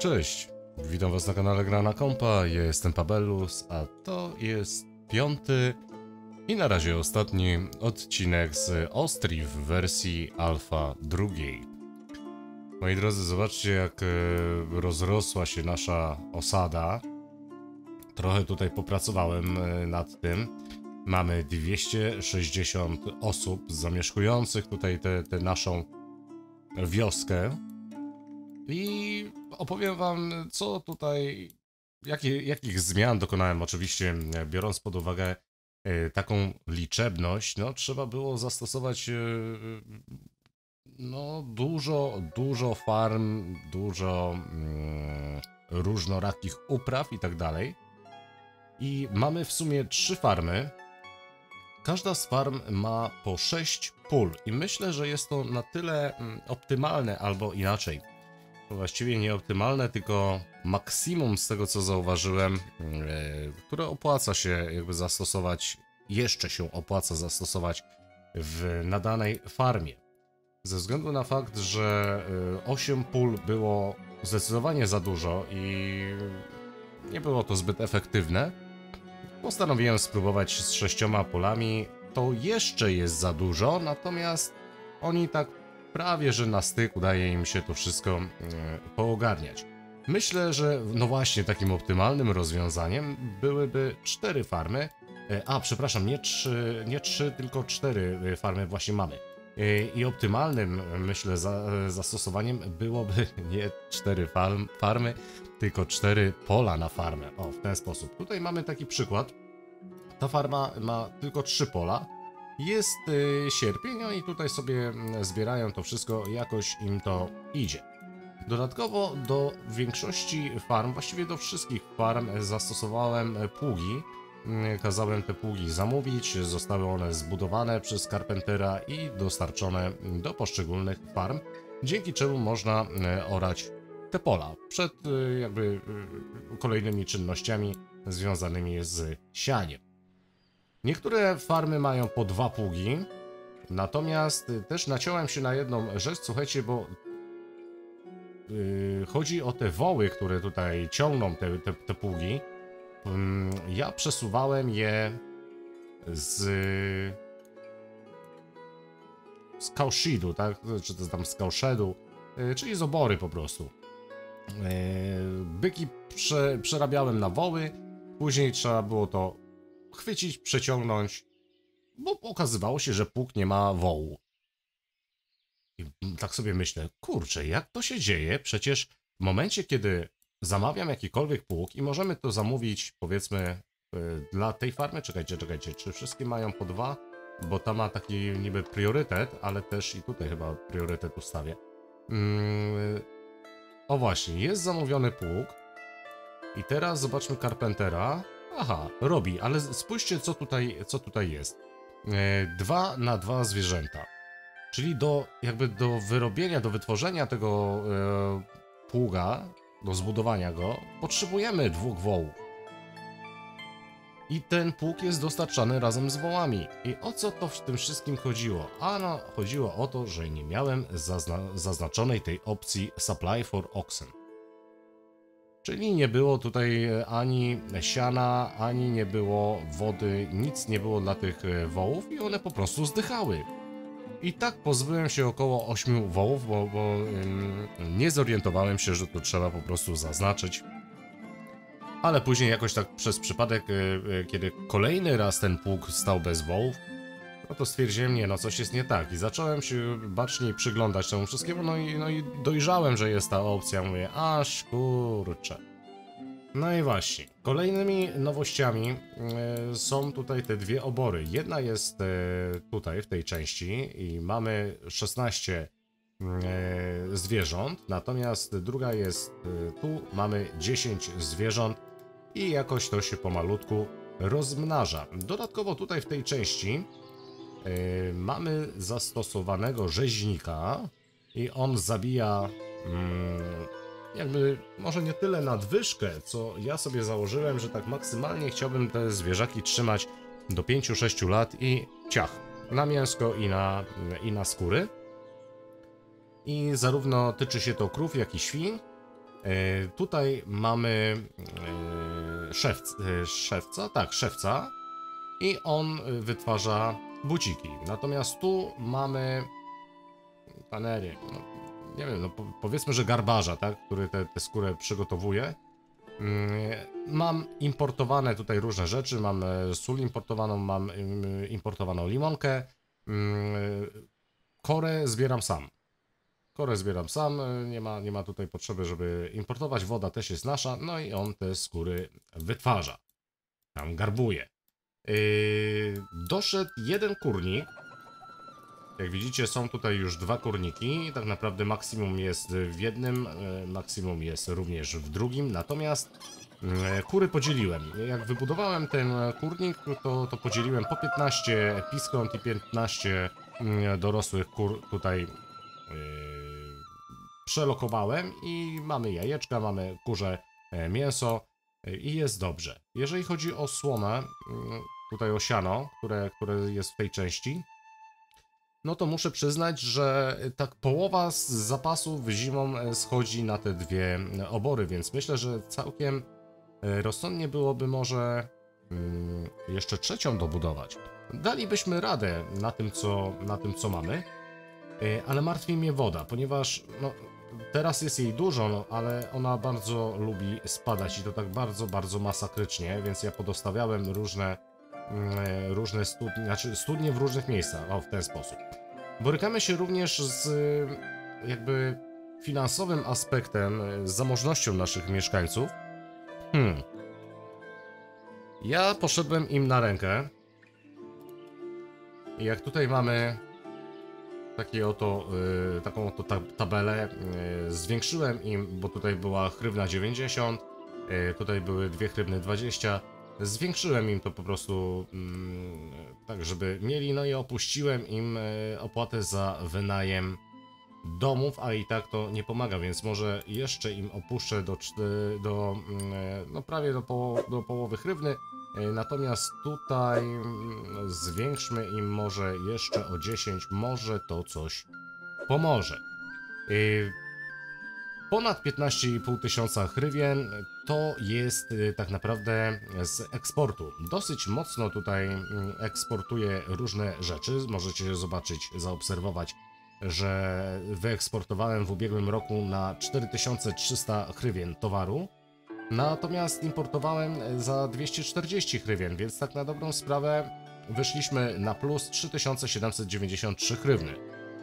Cześć, witam was na kanale Gra na Kompa, ja jestem Pabellus, a to jest piąty i na razie ostatni odcinek z Ostrii w wersji alfa drugiej. Moi drodzy, zobaczcie jak rozrosła się nasza osada. Trochę tutaj popracowałem nad tym. Mamy 260 osób zamieszkujących tutaj tę naszą wioskę. I opowiem wam, co tutaj, jakich zmian dokonałem. Oczywiście, biorąc pod uwagę taką liczebność, no trzeba było zastosować no dużo farm, dużo różnorakich upraw i tak dalej. I mamy w sumie 3 farmy. Każda z farm ma po 6 pól i myślę, że jest to na tyle optymalne, albo inaczej. Właściwie nie optymalne, tylko maksimum z tego, co zauważyłem, które opłaca się jakby zastosować, jeszcze się opłaca zastosować na danej farmie. Ze względu na fakt, że 8 pól było zdecydowanie za dużo i nie było to zbyt efektywne, postanowiłem spróbować z 6 polami. To jeszcze jest za dużo, natomiast oni tak prawie że na styk udaje im się to wszystko poogarniać. Myślę, że no właśnie takim optymalnym rozwiązaniem byłyby 4 farmy. Przepraszam, nie 3, tylko 4 farmy właśnie mamy. I optymalnym, myślę, zastosowaniem byłoby nie 4 farmy, tylko 4 pola na farmę. O, w ten sposób. Tutaj mamy taki przykład. Ta farma ma tylko 3 pola. Jest sierpień, oni tutaj sobie zbierają to wszystko, jakoś im to idzie. Dodatkowo do większości farm, właściwie do wszystkich farm zastosowałem pługi. Kazałem te pługi zamówić, zostały one zbudowane przez Carpentera i dostarczone do poszczególnych farm, dzięki czemu można orać te pola przed jakby kolejnymi czynnościami związanymi z sianiem. Niektóre farmy mają po 2 pługi, natomiast też naciąłem się na jedną rzecz, słuchajcie, bo chodzi o te woły, które tutaj ciągną te pługi. Ja przesuwałem je z cowshedu, tak? Czy to tam z cowshedu, czyli z obory po prostu. Byki przerabiałem na woły, później trzeba było to chwycić, przeciągnąć, bo okazywało się, że pług nie ma wołu. I tak sobie myślę, kurczę, jak to się dzieje? Przecież w momencie, kiedy zamawiam jakikolwiek pług i możemy to zamówić, powiedzmy, dla tej farmy, czekajcie, czy wszystkie mają po 2? Bo ta ma taki niby priorytet, ale też i tutaj chyba priorytet ustawię. O właśnie, jest zamówiony pług i teraz zobaczmy Carpentera. Aha, robi, ale spójrzcie, co tutaj jest. 2 na 2 zwierzęta. Czyli do wyrobienia, do wytworzenia tego pługa, do zbudowania go, potrzebujemy 2 wołów. I ten pług jest dostarczany razem z wołami. I o co to w tym wszystkim chodziło? Ano, chodziło o to, że nie miałem zaznaczonej tej opcji Supply for Oxen. Czyli nie było tutaj ani siana, ani nie było wody, nic nie było dla tych wołów i one po prostu zdychały. I tak pozbyłem się około 8 wołów, bo nie zorientowałem się, że to trzeba po prostu zaznaczyć. Ale później jakoś tak przez przypadek, kiedy kolejny raz ten pług stał bez wołów, no to stwierdziłem, nie, no coś jest nie tak. I zacząłem się baczniej przyglądać temu wszystkiemu, no i dojrzałem, że jest ta opcja. Mówię, aż kurczę. No i właśnie, kolejnymi nowościami są tutaj te 2 obory. Jedna jest tutaj, w tej części i mamy 16 zwierząt, natomiast druga jest tu, mamy 10 zwierząt i jakoś to się pomalutku rozmnaża. Dodatkowo tutaj w tej części mamy zastosowanego rzeźnika i on zabija jakby może nie tyle nadwyżkę, co ja sobie założyłem, że tak maksymalnie chciałbym te zwierzaki trzymać do 5-6 lat i ciach, na mięsko i na skóry. I zarówno tyczy się to krów, jak i świń. Tutaj mamy szewca, tak, szewca i on wytwarza buciki. Natomiast tu mamy panery, no, nie wiem, no powiedzmy, że garbarza, tak, który tę skórę przygotowuje. Mam importowane tutaj różne rzeczy, mam sól importowaną, mam importowaną limonkę, korę zbieram sam. Korę zbieram sam, nie ma tutaj potrzeby, żeby importować, woda też jest nasza, no i on te skóry wytwarza, tam garbuje. Doszedł jeden kurnik, jak widzicie są tutaj już dwa kurniki, tak naprawdę maksimum jest w jednym, maksimum jest również w drugim, natomiast kury podzieliłem. Jak wybudowałem ten kurnik, to podzieliłem po 15 piskąt i 15 dorosłych kur tutaj przelokowałem i mamy jajeczka, mamy kurze mięso i jest dobrze. Jeżeli chodzi o słomę, tutaj o siano, które jest w tej części, no to muszę przyznać, że tak połowa z zapasów zimą schodzi na te dwie obory, więc myślę, że całkiem rozsądnie byłoby może jeszcze trzecią dobudować. Dalibyśmy radę na tym co mamy, ale martwi mnie woda, ponieważ no, teraz jest jej dużo, no, ale ona bardzo lubi spadać i to tak bardzo, bardzo masakrycznie, więc ja podostawiałem różne studnie, znaczy studnie w różnych miejscach, o w ten sposób. Borykamy się również z jakby finansowym aspektem, z zamożnością naszych mieszkańców. Ja poszedłem im na rękę i jak tutaj mamy taką oto tabelę, zwiększyłem im, bo tutaj była hrywna 90, tutaj były dwie hrywny 20, zwiększyłem im to po prostu tak, żeby mieli, no i opuściłem im opłatę za wynajem domów, a i tak to nie pomaga, więc może jeszcze im opuszczę no prawie do połowy hrywny, natomiast tutaj zwiększmy im może jeszcze o 10, może to coś pomoże. Ponad 15,5 tysiąca hrywien to jest tak naprawdę z eksportu. Dosyć mocno tutaj eksportuję różne rzeczy. Możecie zobaczyć, zaobserwować, że wyeksportowałem w ubiegłym roku na 4300 hrywien towaru. Natomiast importowałem za 240 hrywien, więc tak na dobrą sprawę wyszliśmy na plus 3793 hrywny.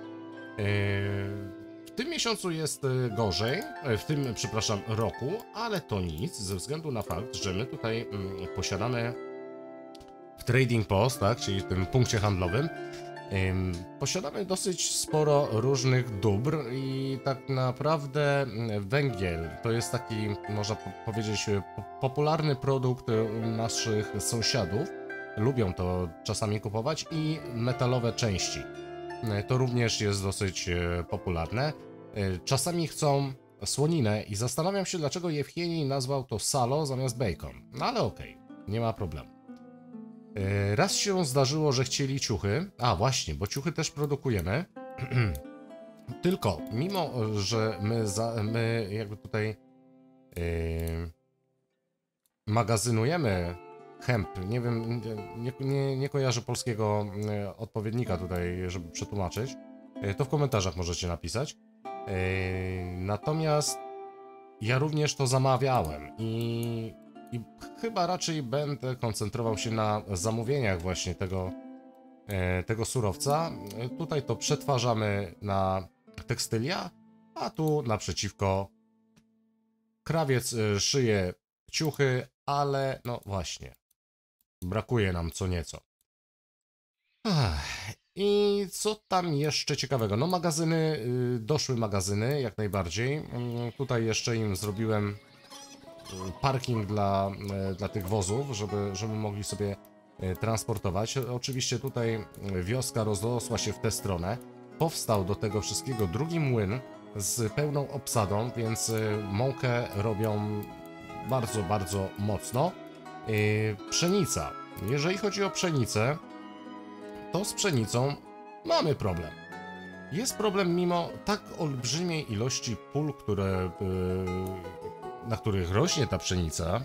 W tym miesiącu jest gorzej, przepraszam, roku, ale to nic, ze względu na fakt, że my tutaj posiadamy w Trading Post, tak, czyli w tym punkcie handlowym, posiadamy dosyć sporo różnych dóbr i tak naprawdę węgiel to jest taki, można powiedzieć, popularny produkt u naszych sąsiadów. Lubią to czasami kupować i metalowe części. To również jest dosyć popularne. Czasami chcą słoninę i zastanawiam się, dlaczego Jewgeni nazwał to salo zamiast bacon. No ale okej, nie ma problemu. Raz się zdarzyło, że chcieli ciuchy. A właśnie, bo ciuchy też produkujemy. Tylko, mimo że my jakby tutaj magazynujemy hemp, nie wiem, nie kojarzę polskiego odpowiednika tutaj, żeby przetłumaczyć, to w komentarzach możecie napisać. Natomiast ja również to zamawiałem i chyba raczej będę koncentrował się na zamówieniach właśnie tego surowca. Tutaj to przetwarzamy na tekstylia, a tu naprzeciwko krawiec szyje ciuchy, ale no właśnie, brakuje nam co nieco. I co tam jeszcze ciekawego? No magazyny, doszły magazyny jak najbardziej. Tutaj jeszcze im zrobiłem parking dla tych wozów, żeby mogli sobie transportować. Oczywiście tutaj wioska rozrosła się w tę stronę. Powstał do tego wszystkiego drugi młyn z pełną obsadą, więc mąkę robią bardzo, bardzo mocno. Pszenica. Jeżeli chodzi o pszenicę, to z pszenicą mamy problem. Jest problem mimo tak olbrzymiej ilości pól, na których rośnie ta pszenica,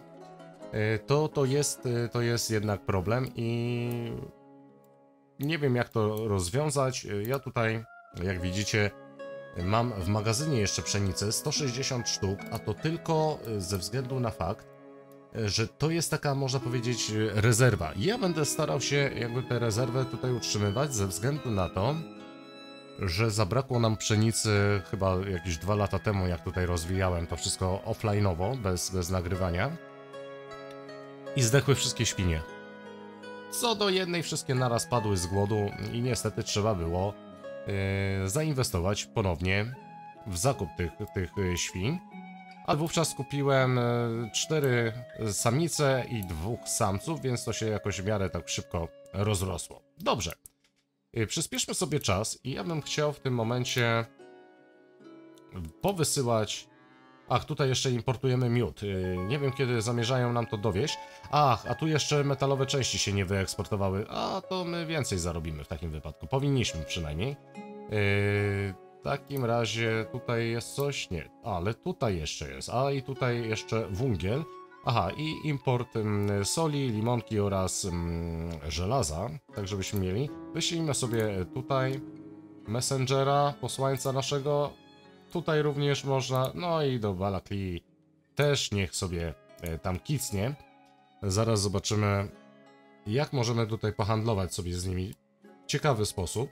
to jest jednak problem i nie wiem jak to rozwiązać. Ja tutaj, jak widzicie, mam w magazynie jeszcze pszenicę 160 sztuk, a to tylko ze względu na fakt, że to jest taka, można powiedzieć, rezerwa. I ja będę starał się jakby tę rezerwę tutaj utrzymywać ze względu na to, że zabrakło nam pszenicy chyba jakieś 2 lata temu, jak tutaj rozwijałem to wszystko offline'owo, bez nagrywania. I zdechły wszystkie świnie. Co do jednej wszystkie naraz padły z głodu i niestety trzeba było zainwestować ponownie w zakup tych świń. A wówczas kupiłem 4 samice i 2 samców, więc to się jakoś w miarę tak szybko rozrosło. Dobrze. Przyspieszmy sobie czas i ja bym chciał w tym momencie powysyłać... Ach, tutaj jeszcze importujemy miód. Nie wiem, kiedy zamierzają nam to dowieść. Ach, a tu jeszcze metalowe części się nie wyeksportowały. A to my więcej zarobimy w takim wypadku. Powinniśmy przynajmniej. W takim razie tutaj jest coś? Nie, ale tutaj jeszcze jest. A i tutaj jeszcze węgiel. Aha, i import soli, limonki oraz żelaza. Tak, żebyśmy mieli. Wyślijmy sobie tutaj Messengera, posłańca naszego. Tutaj również można, no i do Balaklii też niech sobie tam kicnie. Zaraz zobaczymy, jak możemy tutaj pohandlować sobie z nimi w ciekawy sposób.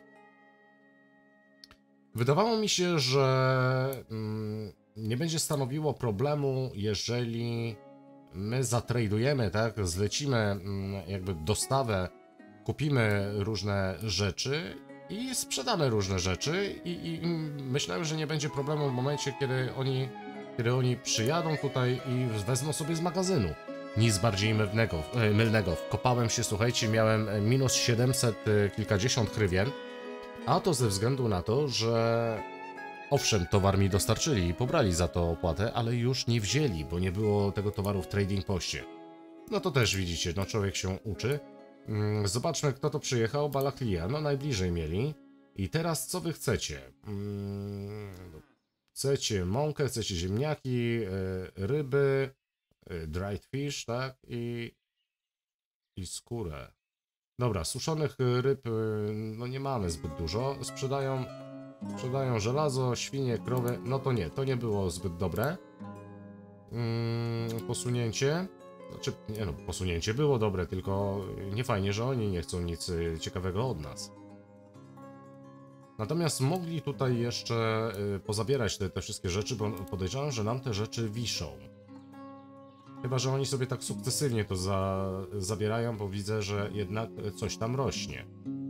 Wydawało mi się, że nie będzie stanowiło problemu, jeżeli my zatradujemy, tak, zlecimy jakby dostawę, kupimy różne rzeczy i sprzedamy różne rzeczy i myślałem, że nie będzie problemu w momencie, kiedy oni przyjadą tutaj i wezmą sobie z magazynu. Nic bardziej mylnego. Wkopałem się, słuchajcie, miałem minus 700 kilkadziesiąt hrywien, a to ze względu na to, że owszem, towar mi dostarczyli i pobrali za to opłatę, ale już nie wzięli, bo nie było tego towaru w trading poście. No to też widzicie, no człowiek się uczy. Zobaczmy, kto to przyjechał. Balaklia, no najbliżej mieli. I teraz co wy chcecie? Chcecie mąkę, chcecie ziemniaki, ryby, dried fish, tak? I skórę. Dobra, suszonych ryb no nie mamy zbyt dużo. Sprzedają żelazo, świnie, krowy. No to nie było zbyt dobre. Posunięcie. Znaczy, nie no, posunięcie było dobre, tylko nie fajnie, że oni nie chcą nic ciekawego od nas. Natomiast mogli tutaj jeszcze pozabierać te wszystkie rzeczy, bo podejrzewam, że nam te rzeczy wiszą. Chyba że oni sobie tak sukcesywnie to zabierają, bo widzę, że jednak coś tam rośnie.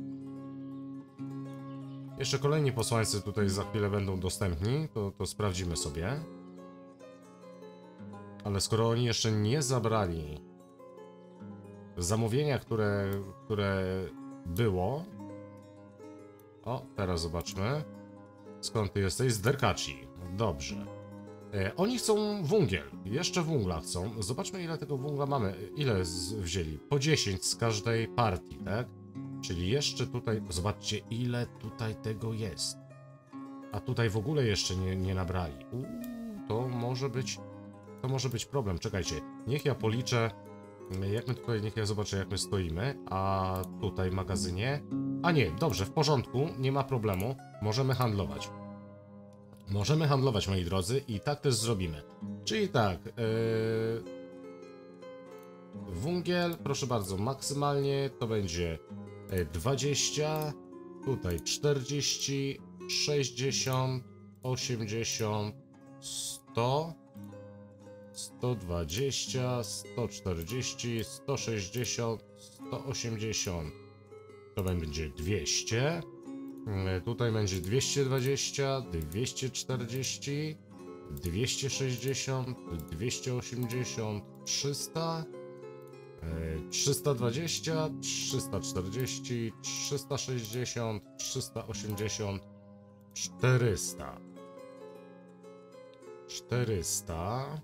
Jeszcze kolejni posłańcy tutaj za chwilę będą dostępni, to sprawdzimy sobie. Ale skoro oni jeszcze nie zabrali zamówienia, które było... O, teraz zobaczmy. Skąd ty jesteś? Z Derkaci. Dobrze. Oni chcą węgiel. Jeszcze węgla chcą. Zobaczmy, ile tego węgla mamy. Ile wzięli? Po 10 z każdej partii, tak? Czyli jeszcze tutaj... Zobaczcie, ile tutaj tego jest. A tutaj w ogóle jeszcze nie nabrali. To może być... To może być problem. Czekajcie. Niech ja policzę... Jak my tutaj... Niech ja zobaczę, jak my stoimy. A tutaj w magazynie... A nie, dobrze, w porządku. Nie ma problemu. Możemy handlować. Możemy handlować, moi drodzy, i tak też zrobimy. Czyli tak, węgiel, proszę bardzo, maksymalnie to będzie 20, tutaj 40, 60, 80, 100, 120, 140, 160, 180, to będzie 200. Tutaj będzie 220, 240, 260, 280, 300, 320, 340, 360, 380, 400. 400.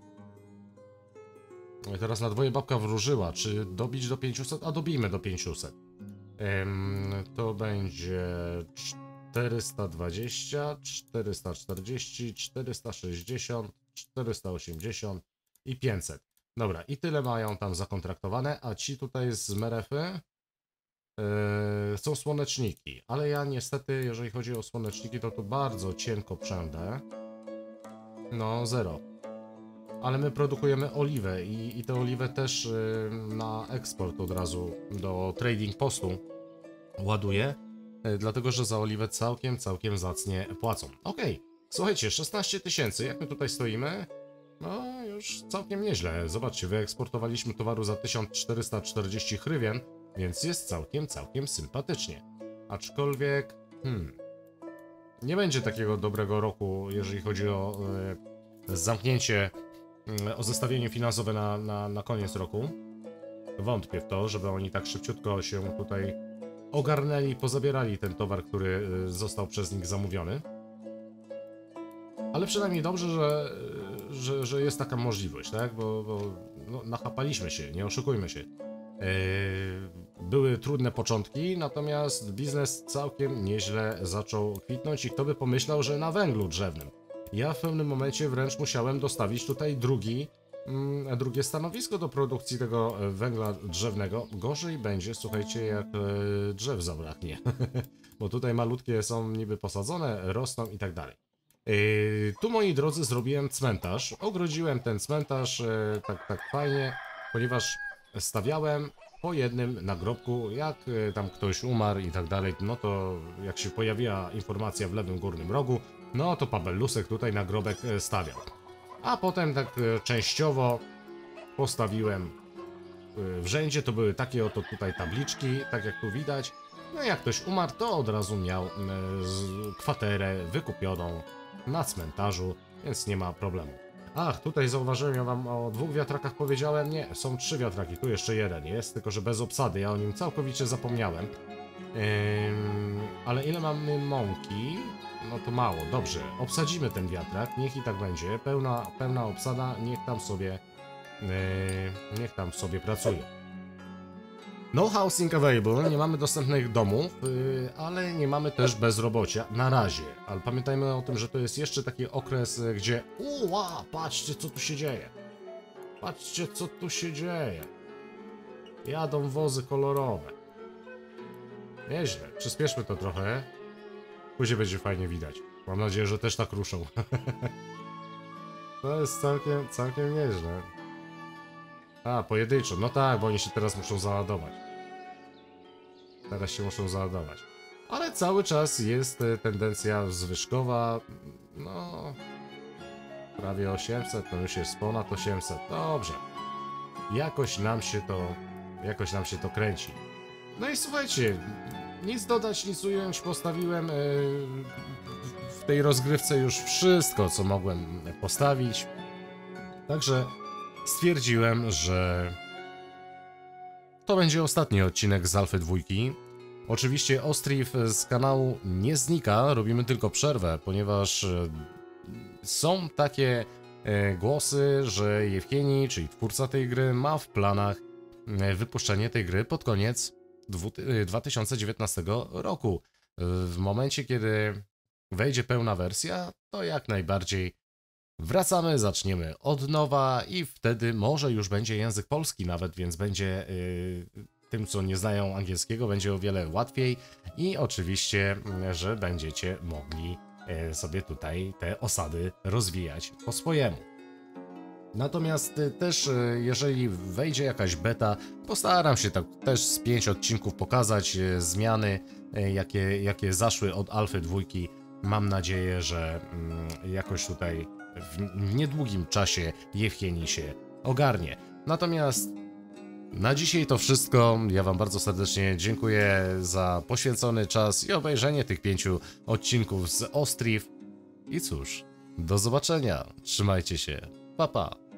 Teraz na dwoje babka wróżyła. Czy dobić do 500? A dobijmy do 500. To będzie 420, 440, 460, 480 i 500. Dobra, i tyle mają tam zakontraktowane, a ci tutaj z Merefy są słoneczniki, ale ja niestety, jeżeli chodzi o słoneczniki, to tu bardzo cienko przędę. No, zero. Ale my produkujemy oliwę i tę oliwę też na eksport od razu do trading postu ładuję, dlatego że za oliwę całkiem zacnie płacą. Okej, słuchajcie, 16 000, jak my tutaj stoimy? No, już całkiem nieźle. Zobaczcie, wyeksportowaliśmy towaru za 1440 hrywien, więc jest całkiem sympatycznie. Aczkolwiek, nie będzie takiego dobrego roku, jeżeli chodzi o zamknięcie, o zestawienie finansowe na koniec roku. Wątpię w to, żeby oni tak szybciutko się tutaj ogarnęli, pozabierali ten towar, który został przez nich zamówiony. Ale przynajmniej dobrze, że jest taka możliwość, tak? Bo no, nachapaliśmy się, nie oszukujmy się. Były trudne początki, natomiast biznes całkiem nieźle zaczął kwitnąć i kto by pomyślał, że na węglu drzewnym. Ja w pewnym momencie wręcz musiałem dostawić tutaj drugie stanowisko do produkcji tego węgla drzewnego. Gorzej będzie, słuchajcie, jak drzew zabraknie. Bo tutaj malutkie są niby posadzone, rosną i tak dalej. Tu, moi drodzy, zrobiłem cmentarz. Ogrodziłem ten cmentarz tak fajnie, ponieważ stawiałem po jednym nagrobku, jak tam ktoś umarł i tak dalej, no to jak się pojawiła informacja w lewym górnym rogu, no to Pabellusek tutaj nagrobek stawiał. A potem tak częściowo postawiłem w rzędzie, to były takie oto tutaj tabliczki, tak jak tu widać. No jak ktoś umarł, to od razu miał kwaterę wykupioną na cmentarzu, więc nie ma problemu. Ach, tutaj zauważyłem, ja wam o 2 wiatrakach powiedziałem, nie, są 3 wiatraki, tu jeszcze jeden jest, tylko że bez obsady, ja o nim całkowicie zapomniałem. Ale ile mamy mąki? No to mało, dobrze, obsadzimy ten wiatrak, niech i tak będzie, pełna obsada, niech tam sobie pracuje. No housing available, nie mamy dostępnych domów, ale nie mamy też bezrobocia, na razie. Ale pamiętajmy o tym, że to jest jeszcze taki okres, gdzie patrzcie co tu się dzieje. Patrzcie co tu się dzieje. Jadą wozy kolorowe. Nieźle, przyspieszmy to trochę. Później będzie fajnie widać. Mam nadzieję, że też tak ruszą. To jest całkiem nieźle. A, pojedynczo. No tak, bo oni się teraz muszą załadować. Teraz się muszą załadować. Ale cały czas jest tendencja zwyżkowa. No... Prawie 800, no już jest ponad 800. Dobrze. Jakoś nam się to kręci. No i słuchajcie, nic dodać, nic ująć. Postawiłem w tej rozgrywce już wszystko, co mogłem postawić. Także stwierdziłem, że to będzie ostatni odcinek z Alfy 2. Oczywiście Ostriv z kanału nie znika, robimy tylko przerwę, ponieważ są takie głosy, że Jewgeni, czyli twórca tej gry, ma w planach wypuszczenie tej gry pod koniec 2019 roku. W momencie, kiedy wejdzie pełna wersja, to jak najbardziej wracamy, zaczniemy od nowa i wtedy może już będzie język polski nawet, więc będzie tym, co nie znają angielskiego, będzie o wiele łatwiej i oczywiście, że będziecie mogli sobie tutaj te osady rozwijać po swojemu. Natomiast też, jeżeli wejdzie jakaś beta, postaram się tak też z 5 odcinków pokazać zmiany, jakie zaszły od Alfy 2. Mam nadzieję, że jakoś tutaj w niedługim czasie Jewgeni się ogarnie. Natomiast na dzisiaj to wszystko. Ja wam bardzo serdecznie dziękuję za poświęcony czas i obejrzenie tych 5 odcinków z Ostriv. I cóż, do zobaczenia. Trzymajcie się. Pa, pa.